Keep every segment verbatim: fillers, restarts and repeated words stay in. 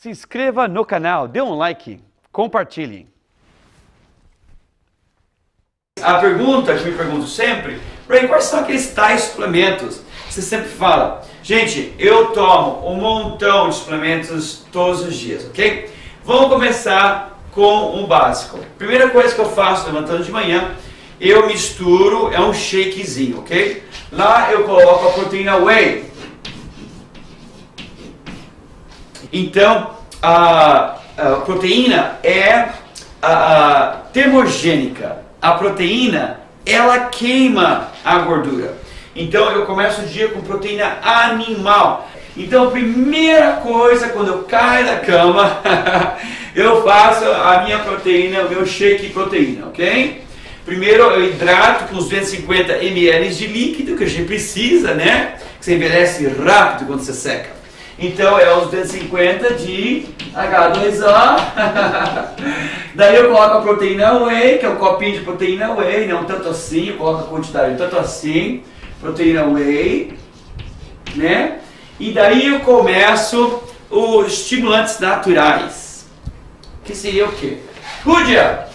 Se inscreva no canal, dê um like, compartilhe. A pergunta que me pergunto sempre, Ray, quais são aqueles tais suplementos? Você sempre fala, gente, eu tomo um montão de suplementos todos os dias, ok? Vamos começar com um básico. Primeira coisa que eu faço levantando de manhã, eu misturo, é um shakezinho, ok? Lá eu coloco a proteína whey. Então, a, a proteína é a, a termogênica. A proteína, ela queima a gordura. Então, eu começo o dia com proteína animal. Então, a primeira coisa, quando eu caio da cama, eu faço a minha proteína, o meu shake de proteína, ok? Primeiro, eu hidrato com uns duzentos e cinquenta mililitros de líquido, que a gente precisa, né? Que você envelhece rápido quando você seca. Então é os duzentos e cinquenta de H dois O. Daí eu coloco a proteína whey, que é um copinho de proteína whey, não tanto assim, eu coloco a quantidade tanto assim, proteína whey, né? E daí eu começo os estimulantes naturais. Que seria o quê? Rúdia!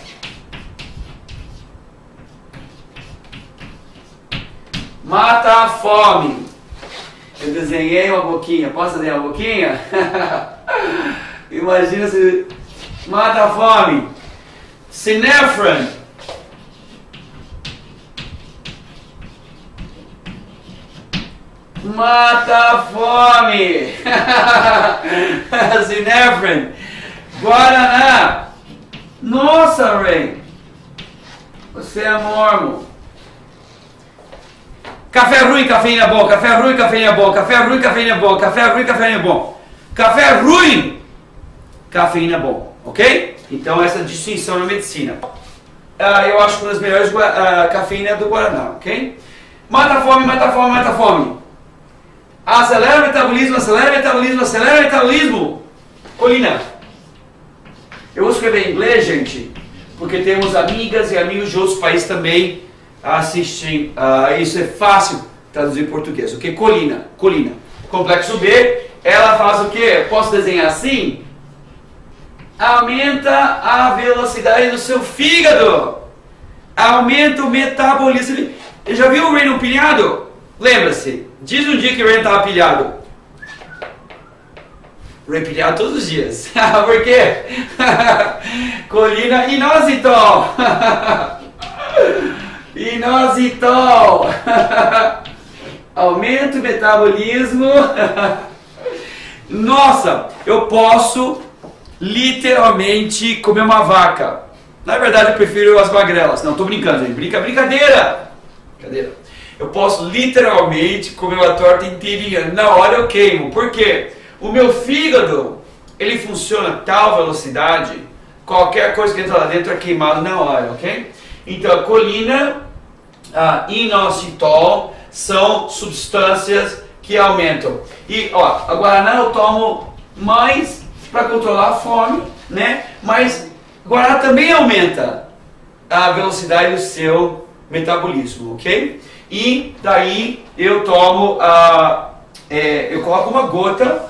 Mata a fome. Eu desenhei uma boquinha. Posso desenhar uma boquinha? Imagina se... Mata a fome. Synephrine. Mata a fome. Synephrine. Guaraná. Nossa, Ray. Você é mormo. Café ruim, cafeína bom, café ruim, cafeína bom, café ruim, cafeína bom, café ruim, cafeína bom, café ruim, cafeína bom, ok? Então essa distinção na medicina. Uh, eu acho que uma das melhores uh, cafeína é do Guaraná, ok? Mata a fome, mata a fome, mata a fome. Acelera o metabolismo, acelera o metabolismo, acelera o metabolismo. Colina. Eu vou escrever em inglês, gente, porque temos amigas e amigos de outros países também assistem, uh, isso é fácil traduzir em português, ok? Colina, colina. Complexo B, ela faz o quê? Posso desenhar assim? Aumenta a velocidade do seu fígado. Aumenta o metabolismo. Já viu o Ray pilhado? Lembra-se, diz um dia que o Ray estava pilhado. Ray pilhado todos os dias. Por quê? Colina inositol. Inositol. Aumenta o metabolismo. Nossa, eu posso literalmente comer uma vaca. Na verdade eu prefiro as magrelas. Não, tô brincando, gente. Brinca, brincadeira. Brincadeira. Eu posso literalmente comer uma torta inteirinha. Na hora eu queimo. Por quê? O meu fígado, ele funciona a tal velocidade, qualquer coisa que entra lá dentro é queimado na hora, ok? Então a colina, a inositol são substâncias que aumentam. E ó, a Guaraná eu tomo mais para controlar a fome, né? Mas Guaraná também aumenta a velocidade do seu metabolismo, ok? E daí eu tomo, a, é, eu coloco uma gota,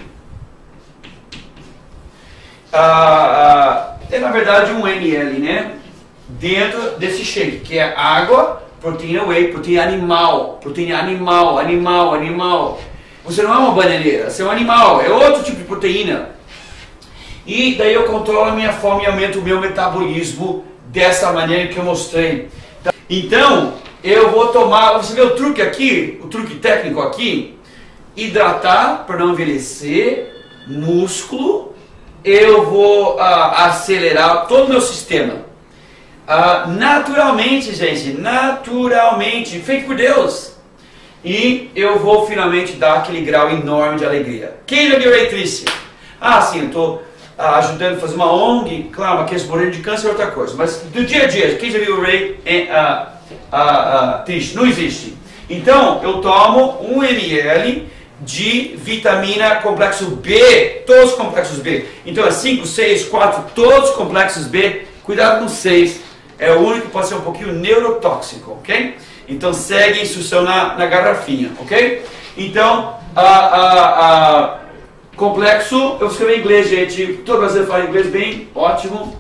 a, a, é na verdade um ml, né? Dentro desse shake, que é água, proteína whey, proteína animal, proteína animal, animal, animal. Você não é uma bananeira, você é um animal, é outro tipo de proteína. E daí eu controlo a minha fome e aumento o meu metabolismo dessa maneira que eu mostrei. Então, eu vou tomar, você vê o truque aqui, o truque técnico aqui, hidratar para não envelhecer, músculo, eu vou uh, acelerar todo o meu sistema. Uh, naturalmente, gente, naturalmente, feito por Deus. E eu vou finalmente dar aquele grau enorme de alegria. Quem já viu Ray triste? Ah, sim, eu estou uh, ajudando a fazer uma O N G, claro, uma criança morrendo de câncer é outra coisa. Mas do dia a dia, quem já viu o Ray uh, uh, uh, triste? Não existe. Então, eu tomo um mililitro de vitamina complexo B, todos os complexos B. Então é cinco, seis, quatro, todos os complexos B. Cuidado com seis. É o único que pode ser um pouquinho neurotóxico, ok? Então segue a instrução na, na garrafinha, ok? Então, a, a, a complexo, eu vou escrever em inglês, gente. Todo brasileiro fala inglês bem, ótimo.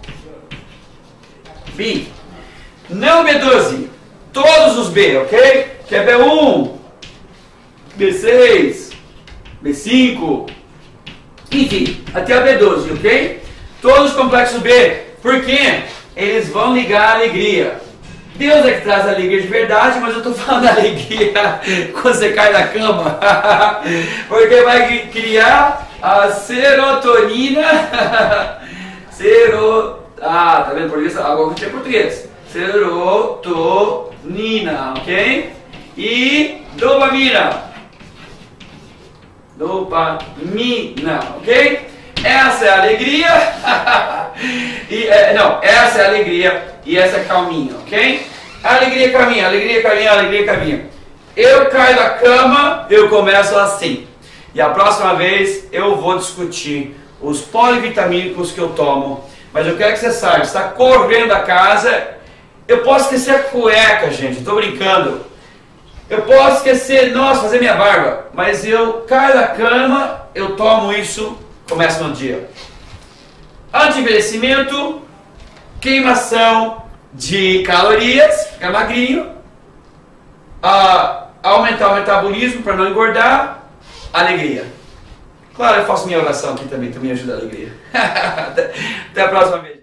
B. Não B doze. Todos os B, ok? Que é B um, B seis, B cinco, enfim, até a B doze, ok? Todos os complexos B, porque eles vão ligar a alegria. Deus é que traz a alegria de verdade, mas eu estou falando da alegria quando você cai na cama, porque vai criar a serotonina, sero, ah, tá vendo português? Agora que é português, serotonina, ok? E dopamina, dopamina, ok? Essa é a alegria, e, é, não, essa é a alegria e essa é calminha, ok? Alegria caminha, alegria caminha, alegria caminha. Eu caio da cama, eu começo assim. E a próxima vez eu vou discutir os polivitamínicos que eu tomo. Mas eu quero que você saiba, você está correndo da casa, eu posso esquecer a cueca, gente, estou brincando. Eu posso esquecer, nossa, fazer minha barba, mas eu caio da cama, eu tomo isso, começo no dia. Anti-envelhecimento, queimação de calorias, ficar magrinho, a, aumentar o metabolismo para não engordar, alegria. Claro, eu faço minha oração aqui também, também ajuda a alegria. Até a próxima vez.